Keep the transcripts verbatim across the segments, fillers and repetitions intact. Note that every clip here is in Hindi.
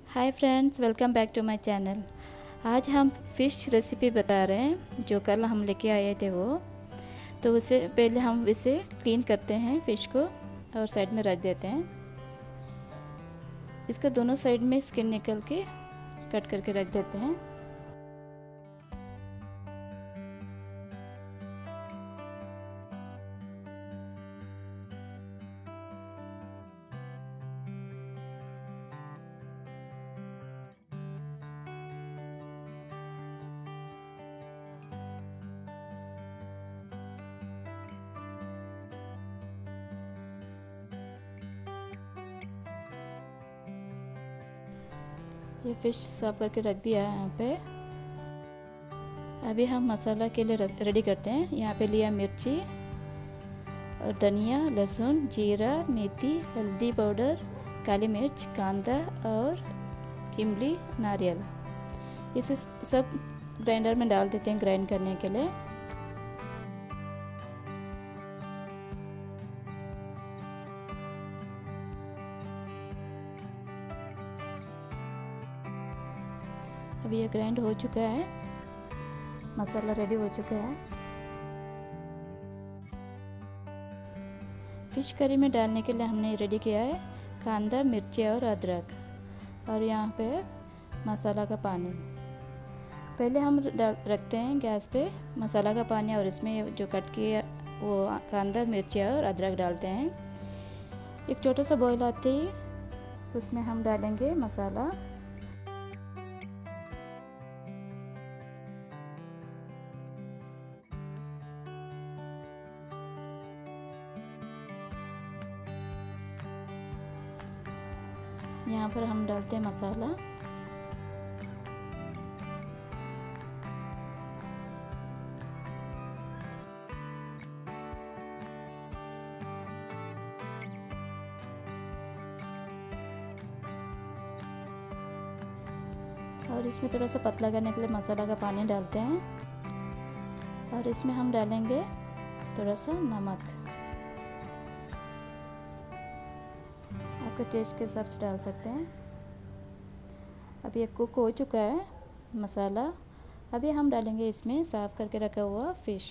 Hi friends, welcome back to my channel. आज हम फ़िश रेसिपी बता रहे हैं जो कल हम लेके आए थे वो। तो उससे पहले हम इसे क्लीन करते हैं फ़िश को और साइड में रख देते हैं। इसका दोनों साइड में स्किन निकल के कट करके रख देते हैं। ये फ़िश साफ करके रख दिया है यहाँ पे। अभी हम मसाला के लिए रेडी करते हैं। यहाँ पे लिया मिर्ची और धनिया, लहसुन, जीरा, मेथी, हल्दी पाउडर, काली मिर्च, कांदा और इमली, नारियल। इसे सब ग्राइंडर में डाल देते हैं ग्राइंड करने के लिए। अभी ये ग्राइंड हो चुका है, मसाला रेडी हो चुका है। फिश करी में डालने के लिए हमने रेडी किया है कांदा, मिर्ची और अदरक, और यहाँ पे मसाला का पानी। पहले हम डाल रखते हैं गैस पे मसाला का पानी, और इसमें जो कट किया वो कांदा, मिर्ची और अदरक डालते हैं। एक छोटा सा बॉईल आते ही उसमें हम डालेंगे मसाला। यहाँ पर हम डालते हैं मसाला। और इसमें थोड़ा सा पतला करने के लिए मसाला का पानी डालते हैं, और इसमें हम डालेंगे थोड़ा सा नमक। आपके टेस्ट के हिसाब से डाल सकते हैं। अभी ये कुक हो चुका है मसाला। अभी हम डालेंगे इसमें साफ़ करके रखा हुआ फ़िश।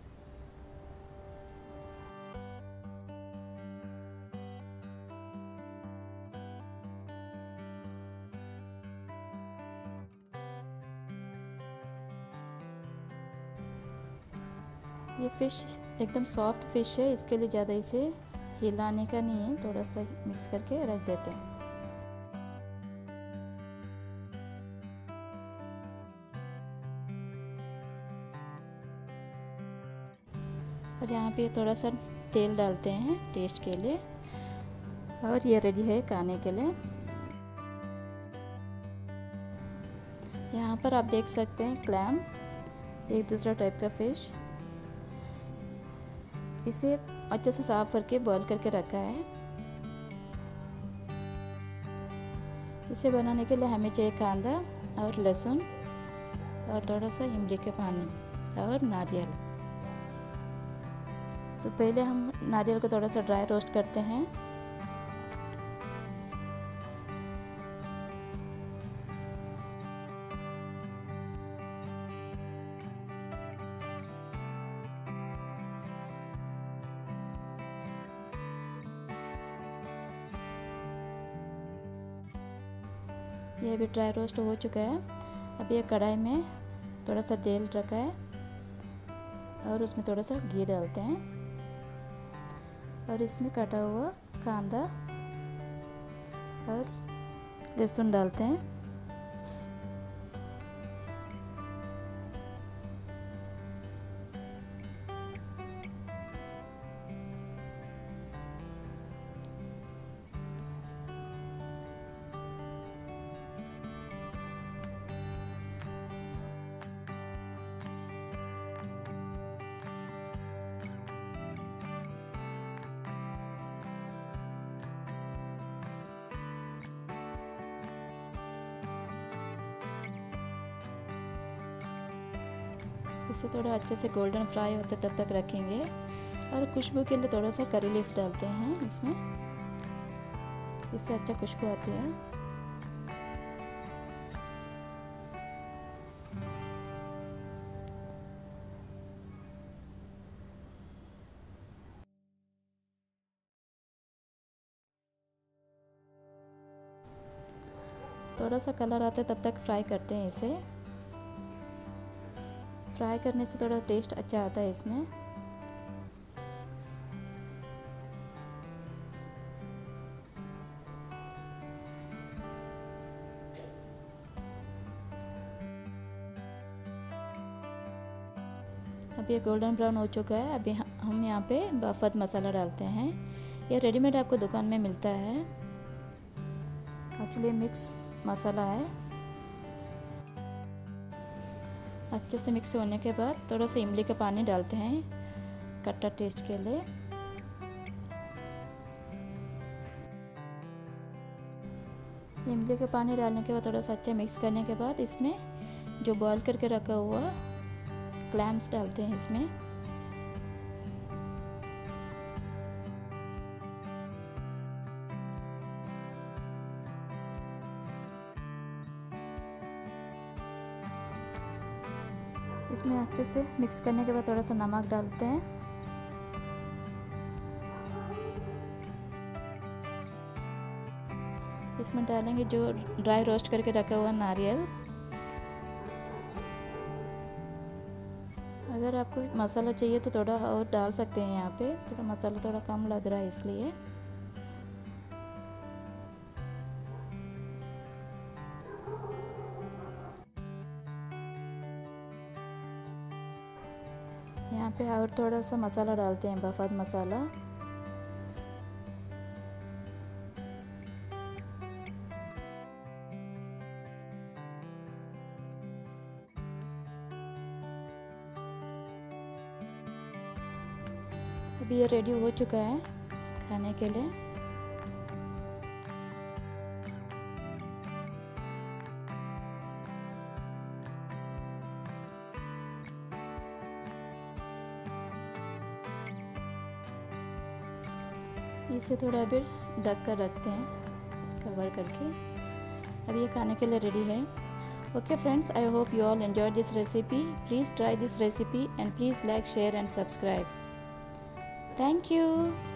ये फ़िश एकदम सॉफ्ट फ़िश है, इसके लिए ज़्यादा इसे हिलाने का नहीं है, थोड़ा सा मिक्स करके रख देते हैं। और यहाँ पे थोड़ा सा तेल डालते हैं टेस्ट के लिए, और ये रेडी है खाने के लिए। यहाँ पर आप देख सकते हैं क्लैम, एक दूसरा टाइप का फ़िश। इसे अच्छे से साफ करके बॉईल करके रखा है। इसे बनाने के लिए हमें चाहिए कांदा और लहसुन और थोड़ा सा इमली के पानी और नारियल। तो पहले हम नारियल को थोड़ा सा ड्राई रोस्ट करते हैं। ये भी ड्राई रोस्ट हो चुका है। अब ये कढ़ाई में थोड़ा सा तेल रखा है, और उसमें थोड़ा सा घी डालते हैं, और इसमें कटा हुआ कांदा और लहसुन डालते हैं। इसे थोड़ा अच्छे से गोल्डन फ्राई होते तब तक रखेंगे, और खुशबू के लिए थोड़ा सा करी लीव्स डालते हैं इसमें, इससे अच्छा खुशबू आती है। थोड़ा सा कलर आता है तब तक फ्राई करते हैं इसे। फ्राई करने से थोड़ा टेस्ट अच्छा आता है इसमें। अब ये गोल्डन ब्राउन हो चुका है। अभी हम यहाँ पे बाफत मसाला डालते हैं। ये रेडीमेड आपको दुकान में मिलता है। एक्चुअली मिक्स मसाला है। अच्छे से मिक्स होने के बाद थोड़ा सा इमली का पानी डालते हैं खट्टा टेस्ट के लिए। इमली का पानी डालने के बाद थोड़ा सा अच्छा मिक्स करने के बाद इसमें जो बॉईल करके रखा हुआ क्लैम्स डालते हैं इसमें। इसमें अच्छे से मिक्स करने के बाद थोड़ा सा नमक डालते हैं। इसमें डालेंगे जो ड्राई रोस्ट करके रखा हुआ नारियल। अगर आपको मसाला चाहिए तो थोड़ा और डाल सकते हैं। यहाँ पे थोड़ा मसाला थोड़ा कम लग रहा है इसलिए। यहाँ पे और थोड़ा सा मसाला डालते हैं बाफत मसाला। अभी ये रेडी हो चुका है खाने के लिए। इसे थोड़ा अभी ढक कर रखते हैं कवर करके। अब ये खाने के लिए रेडी है। Okay friends, I hope you all enjoyed this recipe. Please try this recipe and please like, share and subscribe. Thank you.